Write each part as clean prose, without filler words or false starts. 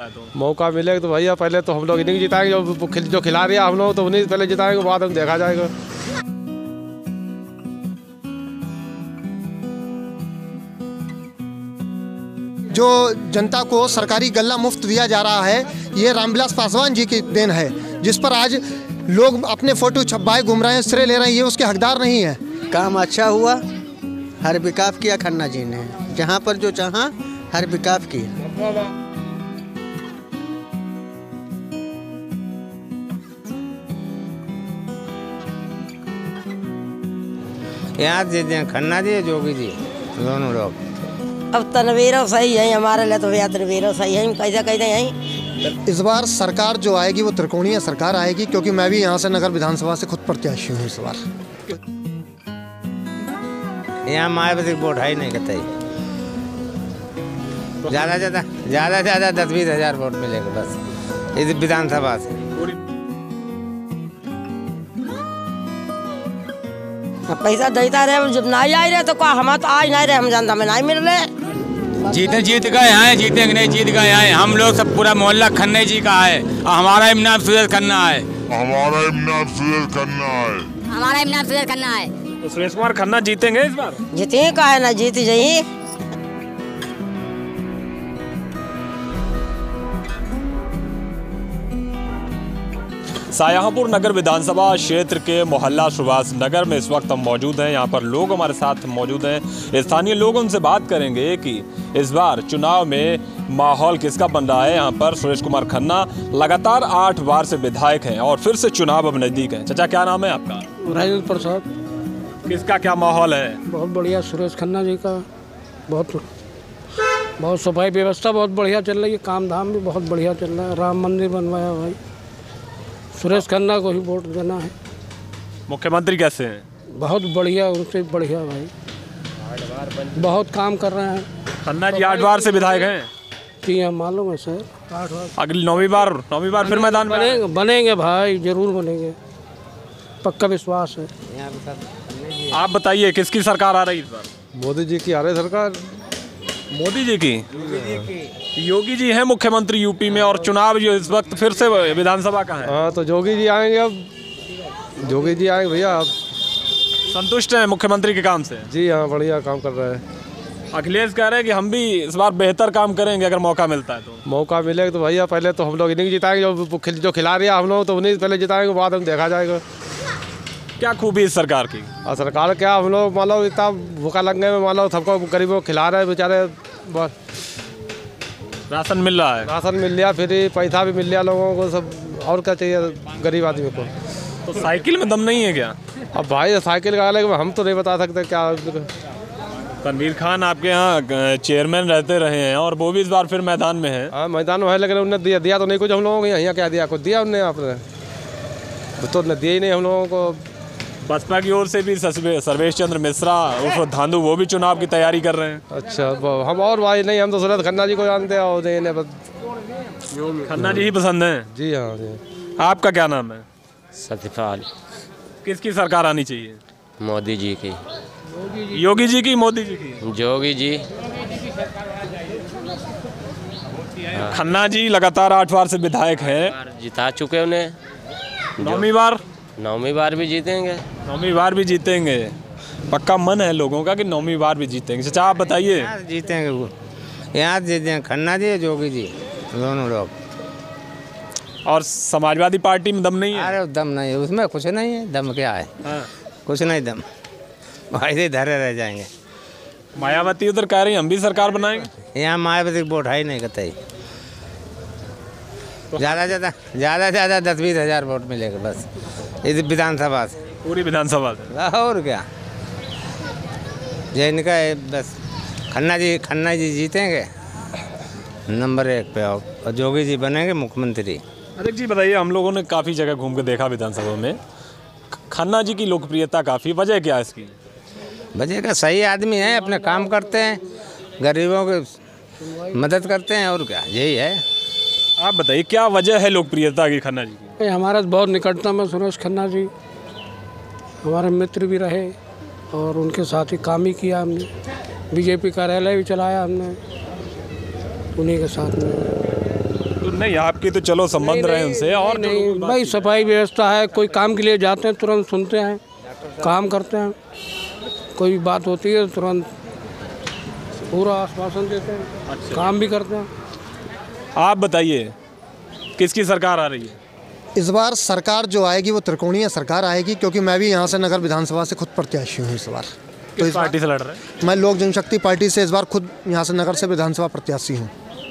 है तो? मौका मिलेगा तो भैया पहले तो हम लोग इन्हीं जिताएंगे, जो खिला रहे हैं हम लोग तो उन्हीं पहले जिताएंगे, बाद में देखा जाएगा। जो जनता को सरकारी गल्ला मुफ्त दिया जा रहा है, ये रामविलास पासवान जी की देन है, जिस पर आज लोग अपने फोटो छपवाए घूम रहे हैं, श्रेय ले रहे हैं, ये उसके हकदार नहीं है। काम अच्छा हुआ, हर विकास किया खन्ना जी ने, जहाँ पर जो चाहा हर विकास किया। यहाँ जीते खन्ना जी जोगी जी दोनों लोग। अब तनवीरों सही है हमारे लिए, तो भैया तनवीरों सही है, कैसे कहते हैं। इस बार सरकार जो आएगी वो त्रिकोणीय सरकार आएगी, क्योंकि मैं भी यहाँ से नगर विधानसभा से खुद प्रत्याशी हूँ इस बार। यहाँ मायावती वोट है ही नहीं कहते, ज़्यादा 10-20 हज़ार वोट मिलेगा बस इस विधानसभा से। पैसा देता रहे, जब नहीं आई रहे तो क्या हम तो आज नहीं रहे, हम जनता में नहीं मिल रहे। जीत गए हैं, जीतेंगे नहीं, जीत गए हैं हम लोग सब, पूरा मोहल्ला खन्ने जी का है। हमारा इनाम सुरेश खन्ना है, हमारा इनाम सुरेश खन्ना है, हमारा इनाम सुरेश खन्ना है। तो सुरेश कुमार खन्ना जीतेंगे इस बार? जीती का है ना, जीती जाइए। शाहजहांपुर नगर विधानसभा क्षेत्र के मोहल्ला सुभाष नगर में इस वक्त हम मौजूद हैं। यहाँ पर लोग हमारे साथ मौजूद हैं, स्थानीय लोग, उनसे बात करेंगे कि इस बार चुनाव में माहौल किसका बन रहा है। यहाँ पर सुरेश कुमार खन्ना लगातार 8 बार से विधायक हैं और फिर से चुनाव अब नज़दीक है। चाचा क्या नाम है आपका? राजेंद्र प्रसाद। किसका क्या माहौल है? बहुत बढ़िया, सुरेश खन्ना जी का बहुत सफाई व्यवस्था बहुत बढ़िया चल रही है, काम धाम भी बहुत बढ़िया चल रहा है, राम मंदिर बनवाया भाई, सुरेश खन्ना को ही वोट देना है। मुख्यमंत्री कैसे हैं? बहुत बढ़िया, उनसे बढ़िया भाई, बहुत काम कर रहे हैं। खन्ना जी 8 बार से विधायक हैं? जी हाँ, मालूम है सर। 8 बार। अगली 9वीं बार फिर मैदान में बनेंगे भाई, जरूर बनेंगे, पक्का विश्वास है। आप बताइए किसकी सरकार आ रही है इस बार? मोदी जी की आ रही सरकार। मोदी जी की? योगी जी हैं मुख्यमंत्री यूपी में, और चुनाव जो इस वक्त फिर से विधानसभा का है। हाँ, तो योगी जी आएंगे, अब योगी जी आएंगे भैया। अब संतुष्ट हैं मुख्यमंत्री के काम से? जी हाँ, बढ़िया काम कर रहे हैं। अखिलेश कह रहे हैं कि हम भी इस बार बेहतर काम करेंगे अगर मौका मिलता है तो। मौका मिलेगा तो भैया पहले तो हम लोग इन्हीं जिताएंगे, जो खिला रहे हैं हम लोग तो उन्हीं पहले जिताएंगे, बाद में देखा जाएगा। क्या खूबी इस सरकार की? और सरकार क्या, हम लोग मान लो इतना भूखा लग गए, मान लो सबको गरीबों को खिला रहे हैं बेचारे, बस राशन मिल रहा है, राशन मिल लिया, फिर पैसा भी मिल लिया लोगों को, सब और क्या चाहिए गरीब आदमी को। तो साइकिल में दम नहीं है क्या? अब भाई साइकिल का अलग हम तो नहीं बता सकते क्या। तनवीर खान आपके यहाँ चेयरमैन रहते रहे हैं और वो भी इस बार फिर मैदान में है। हाँ, मैदान में है, लेकिन उन्होंने दिया तो नहीं कुछ हम लोगों को। यहाँ क्या दिया, कुछ दिया उन्होंने? आपने तो दिया ही नहीं हम लोगों को। बसपा की ओर से भी सर्वेश चंद्र मिश्रा उर्फ धांधु, वो भी चुनाव की तैयारी कर रहे हैं। अच्छा, हम और भाई नहीं, हम तो सुरेश खन्ना जी को जानते हैं और खन्ना जी ही पसंद है। जी हाँ जी। आपका क्या नाम है? सत्यपाल। किसकी सरकार आनी चाहिए? मोदी जी की। योगी जी की? मोदी जी की? योगी जी। खन्ना जी लगातार 8 बार से विधायक हैं, जिता चुके उन्हें। 9वीं बार भी जीतेंगे। 9वीं बार भी जीतेंगे, पक्का मन है लोगों का कि 9वीं बार भी जीतेंगे। चाचा आप बताइए। जीतेंगे वो, यहाँ जीतेंगे खन्ना जी जोगी जी दोनों लोग। और समाजवादी पार्टी में दम नहीं है? अरे दम नहीं है उसमें, कुछ नहीं है, दम क्या है? हाँ। कुछ नहीं दम, ऐसे धरे रह जाएंगे। मायावती उधर कह रही हम भी सरकार बनाएंगे। यहाँ मायावती वोट है ही नहीं कहते, ज़्यादा 10-20 हज़ार वोट मिलेगा बस इस विधानसभा से, पूरी विधानसभा से। और क्या, ये इनका बस खन्ना जी जीतेंगे नंबर 1 पे, और जोगी जी बनेंगे मुख्यमंत्री। अरे जी बताइए, हम लोगों ने काफ़ी जगह घूम के देखा विधानसभा में, खन्ना जी की लोकप्रियता काफ़ी, वजह क्या है इसकी? वजह का सही आदमी है, अपने काम करते हैं, गरीबों की मदद करते हैं, और क्या, यही है। आप बताइए क्या वजह है लोकप्रियता की खन्ना जी की? हमारा बहुत निकटतम है सुरेश खन्ना जी, हमारे मित्र भी रहे और उनके साथ ही काम ही किया हमने, बीजेपी कार्यालय भी चलाया हमने उन्हीं के साथ में। नहीं, आपकी तो चलो संबंध रहे उनसे। और नहीं भाई, सफाई व्यवस्था है, कोई काम के लिए जाते हैं तुरंत सुनते हैं, काम करते हैं, कोई बात होती है तुरंत पूरा आश्वासन देते हैं। अच्छा। काम भी करते हैं। आप बताइए किसकी सरकार आ रही है इस बार? सरकार जो आएगी वो त्रिकोणीय सरकार आएगी, क्योंकि मैं भी यहाँ से नगर विधानसभा से खुद प्रत्याशी हूँ इस बार। तो इस पार्टी से लड़ रहे हैं? मैं लोक जनशक्ति पार्टी से इस बार खुद यहाँ से नगर से विधानसभा प्रत्याशी हूँ।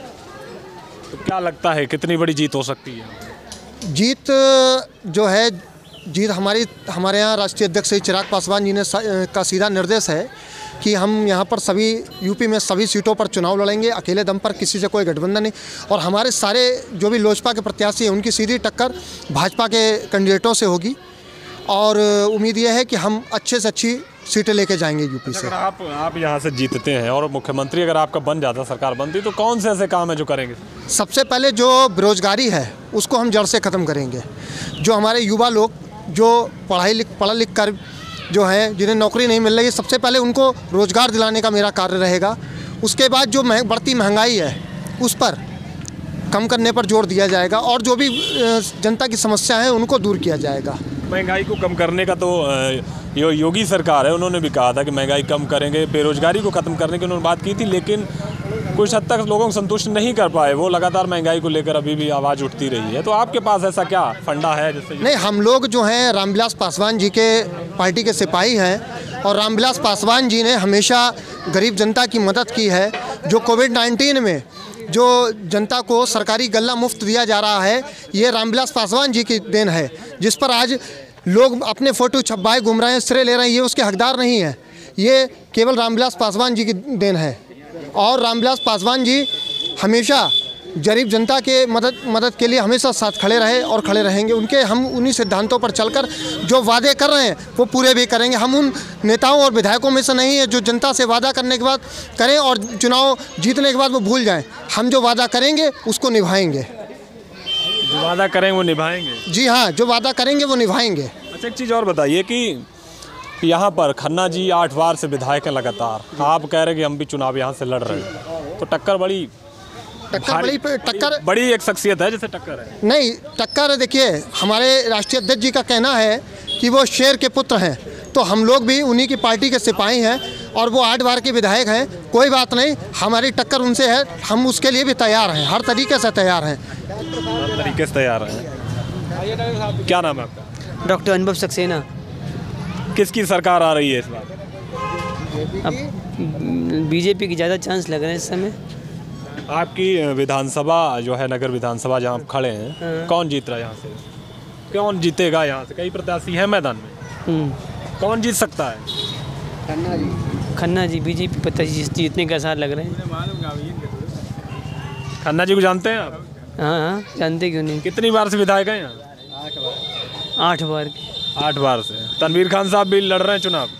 तो क्या लगता है कितनी बड़ी जीत हो सकती है? जीत जो है, जीत हमारे यहाँ राष्ट्रीय अध्यक्ष श्री चिराग पासवान जी ने का सीधा निर्देश है कि हम यहाँ पर सभी यूपी में सभी सीटों पर चुनाव लड़ेंगे, अकेले दम पर, किसी से कोई गठबंधन नहीं। और हमारे सारे जो भी लोजपा के प्रत्याशी हैं उनकी सीधी टक्कर भाजपा के कैंडिडेटों से होगी। और उम्मीद ये है कि हम अच्छे से अच्छी सीटें लेके जाएंगे यूपी से। अगर आप यहाँ से जीतते हैं और मुख्यमंत्री अगर आपका बन जाता, सरकार बनती, तो कौन से ऐसे काम है जो करेंगे? सबसे पहले जो बेरोजगारी है उसको हम जड़ से ख़त्म करेंगे। जो हमारे युवा लोग जो पढ़ा लिख कर जो है, जिन्हें नौकरी नहीं मिल रही है, सबसे पहले उनको रोज़गार दिलाने का मेरा कार्य रहेगा। उसके बाद जो बढ़ती महंगाई है उस पर कम करने पर जोर दिया जाएगा, और जो भी जनता की समस्या है उनको दूर किया जाएगा। महंगाई को कम करने का तो योगी सरकार है, उन्होंने भी कहा था कि महंगाई कम करेंगे, बेरोजगारी को ख़त्म करने की उन्होंने बात की थी, लेकिन कुछ हद तक लोगों को संतुष्ट नहीं कर पाए। वो लगातार महंगाई को लेकर अभी भी आवाज़ उठती रही है। तो आपके पास ऐसा क्या फंडा है जिससे? नहीं, हम लोग जो हैं रामविलास पासवान जी के पार्टी के सिपाही हैं, और रामविलास पासवान जी ने हमेशा गरीब जनता की मदद की है। जो कोविड-19 में जो जनता को सरकारी गल्ला मुफ्त दिया जा रहा है, ये रामविलास पासवान जी की देन है, जिस पर आज लोग अपने फ़ोटो छपवाए घूम रहे हैं, श्रेय ले रहे हैं। ये उसके हकदार नहीं है, ये केवल रामविलास पासवान जी की देन है। और रामविलास पासवान जी हमेशा गरीब जनता के मदद के लिए हमेशा साथ खड़े रहे और खड़े रहेंगे। हम उन्हीं सिद्धांतों पर चलकर जो वादे कर रहे हैं वो पूरे भी करेंगे। हम उन नेताओं और विधायकों में से नहीं है जो जनता से वादा करने के बाद करें और चुनाव जीतने के बाद वो भूल जाएं। हम जो वादा करेंगे उसको निभाएंगे। जो वादा करेंगे वो निभाएंगे? जी हाँ, जो वादा करेंगे वो निभाएंगे। अच्छा, एक चीज़ और बताइए कि यहाँ पर खन्ना जी 8 बार से विधायक हैं लगातार, आप कह रहे हैं कि हम भी चुनाव यहाँ से लड़ रहे हैं, तो टक्कर बड़ी एक शख्सियत है जिसे टक्कर है? नहीं, टक्कर देखिए, हमारे राष्ट्रीय अध्यक्ष जी का कहना है कि वो शेर के पुत्र हैं, तो हम लोग भी उन्हीं की पार्टी के सिपाही हैं, और वो 8 बार के विधायक हैं। कोई बात नहीं, हमारी टक्कर उनसे है, हम उसके लिए भी तैयार हैं, हर तरीके से तैयार हैं। हर तरीके से तैयार हैं। क्या नाम है आपका? डॉक्टर अनुभव सक्सेना। किसकी सरकार आ रही है इस बार? अब बीजेपी की ज़्यादा चांस लग रहे हैं इस समय। आपकी विधानसभा जो है, नगर विधानसभा जहाँ आप खड़े हैं, कौन जीत रहा है यहाँ से? कौन जीतेगा यहाँ से? कई प्रत्याशी हैं मैदान में, कौन जीत सकता है? खन्ना जी बीजेपी प्रत्याशी जीतने के आसार लग रहे हैं। खन्ना जी को जानते हैं आप? हाँ, जानते क्यों नहीं। कितनी बार से विधायक हैं यहाँ? 8 बार। 8 बार से। तनवीर खान साहब भी लड़ रहे हैं चुनाव,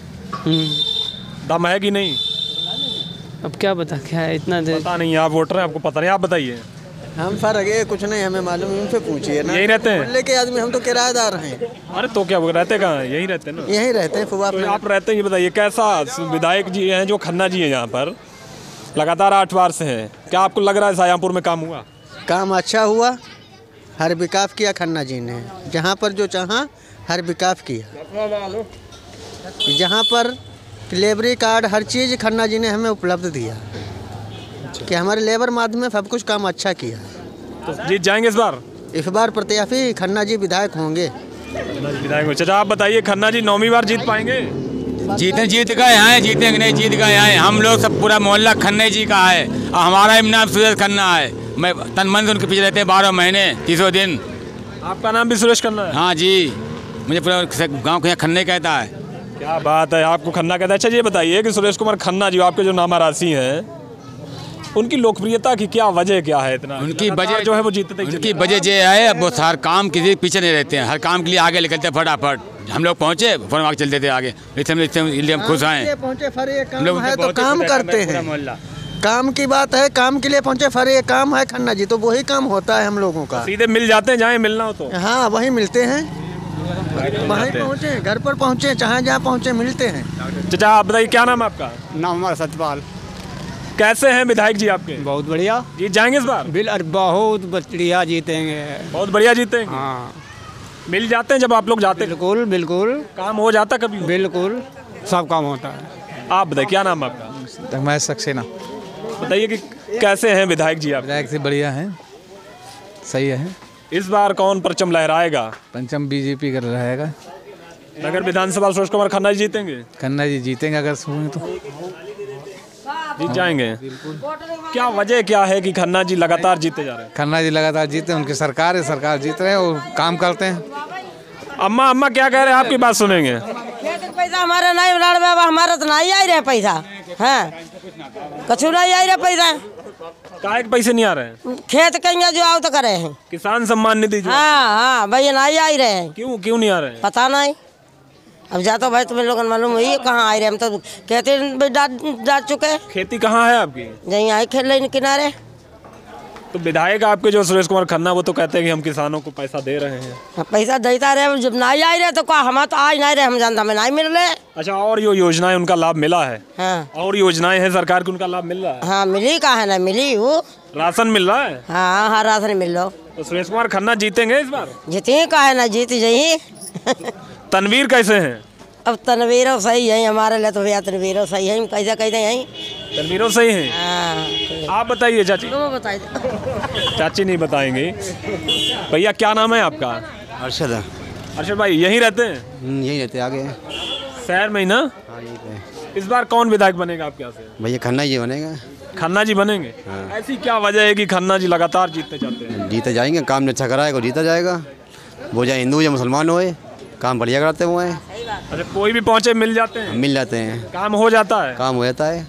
दम है कि नहीं? अब क्या पता, क्या है, इतना पता नहीं, आप वोटर हैं, आपको पता नहीं, आप बताइए। हम फर्क है कुछ नहीं, हमें मालूम, उनसे पूछिए ना। यही रहते हैं? लेके आदमी, हम तो किराएदार हैं। अरे तो क्या रहते कहाँ? यहीं रहते हैं ना? यहीं रहते हैं। तो आप रहते हैं, ये बताइए कैसा विधायक जी हैं जो खन्ना जी हैं यहाँ पर, लगातार 8 बार से हैं, क्या आपको लग रहा है शाहजहाँपुर में काम हुआ? काम अच्छा हुआ, हर विकास किया खन्ना जी ने। जहाँ पर जो चाहा हर विकास किया, जहाँ पर लेबरी कार्ड हर चीज़ खन्ना जी ने हमें उपलब्ध दिया कि हमारे लेबर माध्यम में सब कुछ काम अच्छा किया। तो जीत जाएंगे इस बार? इस बार प्रत्याशी खन्ना जी विधायक होंगे। चाचा आप बताइए, खन्ना जी 9वीं बार जीत पाएंगे? जीत गए हैं, जीतेंगे नहीं, जीत गए हैं। हम लोग सब पूरा मोहल्ला खन्ना जी का है, और हमारा नाम सुरेश खन्ना है। मैं तन मन से उनके पीछे रहते हैं 12 महीने 300 दिन। आपका नाम भी सुरेश खन्ना है? हाँ जी, मुझे पूरा गाँव के यहाँ खन्ना कहता है। क्या बात है, आपको खन्ना कहता है। अच्छा ये बताइए कि सुरेश कुमार खन्ना जी आपके जो नामाराशी हैं, उनकी लोकप्रियता की क्या वजह क्या है? इतना उनकी वजह जो है वो जीतते, उनकी वजह ये है, वो हर काम किसी पीछे नहीं रहते हैं, हर काम के लिए आगे निकलते हैं फटाफट। हम लोग पहुँचे फौरन आगे चलते थे आगे, इसलिए हम खुश आए। पहुँचे फरे काम है तो काम करते हैं, काम की बात है, काम के लिए पहुँचे फरे काम है खन्ना जी, तो वही काम होता है हम लोगों का। सीधे मिल जाते हैं जहाँ मिलना हो तो? हाँ, वहीं मिलते हैं, वहीं पहुँचे, घर पर पहुँचे, जहाँ पहुँचे मिलते हैं। चाचा आप बताइए क्या नाम है आपका? नाम हमारा सतपाल। कैसे हैं विधायक जी आपके? बहुत बढ़िया। जीत जाएंगे इस बार? बहुत बढ़िया जीतेंगे। बहुत बढ़िया जीतेंगे। हाँ, मिल जाते हैं जब आप लोग जाते हैं? बिल्कुल बिल्कुल। काम हो जाता कभी? बिल्कुल, सब काम होता है। आप बताइए क्या नाम है आपका? मैं सक्सेना। बताइए कि कैसे हैं विधायक जी आप? विधायक से बढ़िया हैं, सही है। इस बार कौन परचम लहराएगा? पंचम बीजेपी का रहेगा। नगर विधानसभा सुरेश कुमार खन्ना जी जीतेंगे? खन्ना जी जीतेंगे अगर होंगे तो जीत जाएंगे। क्या वजह क्या है कि खन्ना जी लगातार जीते जा रहे हैं? खन्ना जी लगातार जीते हैं, उनकी सरकार है, सरकार जीत रहे हैं और काम करते हैं। अम्मा क्या कह रहे हैं? आपकी बात सुनेंगे। पैसा हमारा नहीं उड़ाड़ बाबा, हमारा तो नहीं आ रहा पैसा। हाँ, कछु नहीं आ रहा पैसा। काहे के पैसे नहीं आ रहे हैं? खेत कहीं जो आओ तो करे हैं। किसान सम्मान निधि जो हाँ भैया नहीं आ रहे हैं। क्यों नहीं आ रहे हैं? पता नहीं, अब जा तो भाई तुम्हें लोगों मालूम हुई है कहाँ आ रहे। हम तो कहते डाल चुके। खेती कहाँ है आपकी? यहीं आई खेल रही किनारे। तो विधायक आपके जो सुरेश कुमार खन्ना वो तो कहते हैं कि हम किसानों को पैसा दे रहे हैं। पैसा देता रहे, जब नहीं आ रहे तो क्या हम तो आज नहीं रहे, हम जानता में नहीं मिल रहे। अच्छा, और जो योजनाएं उनका लाभ मिला है? हाँ, और योजनाएं हैं सरकार की, उनका लाभ मिल रहा है? हाँ मिली, कहा है ना मिली। वो राशन मिल रहा है? हाँ राशन मिल रहा। तो सुरेश कुमार खन्ना जीतेंगे इस बार? जीते कहा है ना, जीत जाइए। तनवीर कैसे हैं? अब तनवीरों सही है हमारे लिए तो भैया, तनवीरों सही है। कैसे कहते हैं? तनवीरों सही हैं। आप बताइए चाची। बताइए। चाची नहीं बताएंगे। भैया क्या नाम है आपका? अरशद। अरशद भाई यहीं रहते हैं? यहीं रहते आगे शहर में ही ना? हाँ, यहीं पे। इस बार कौन विधायक बनेगा आपके यहाँ से? भैया खन्ना जी बनेगा। खन्ना जी बनेंगे? हाँ। ऐसी क्या वजह है कि खन्ना जी लगातार जीतते जाते हैं? जीते जाएंगे, काम ने अच्छा कराएगा, जीता जाएगा। वो चाहे हिंदू या मुसलमान होए, काम बढ़िया कराते हुए हैं। अच्छा, कोई भी पहुँचे मिल जाते हैं? मिल जाते हैं, काम हो जाता है? काम हो जाता है।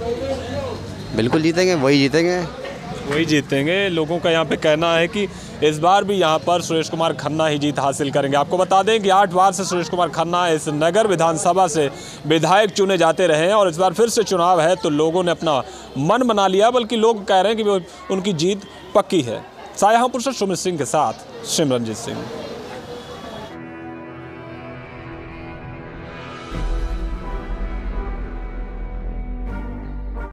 बिल्कुल जीतेंगे, वही जीतेंगे। लोगों का यहाँ पे कहना है कि इस बार भी यहाँ पर सुरेश कुमार खन्ना ही जीत हासिल करेंगे। आपको बता दें कि 8 बार से सुरेश कुमार खन्ना इस नगर विधानसभा से विधायक चुने जाते रहे हैं और इस बार फिर से चुनाव है तो लोगों ने अपना मन बना लिया, बल्कि लोग कह रहे हैं कि उनकी जीत पक्की है। शाहजहांपुर से सुमित सिंह के साथ सिमरनजीत सिंह।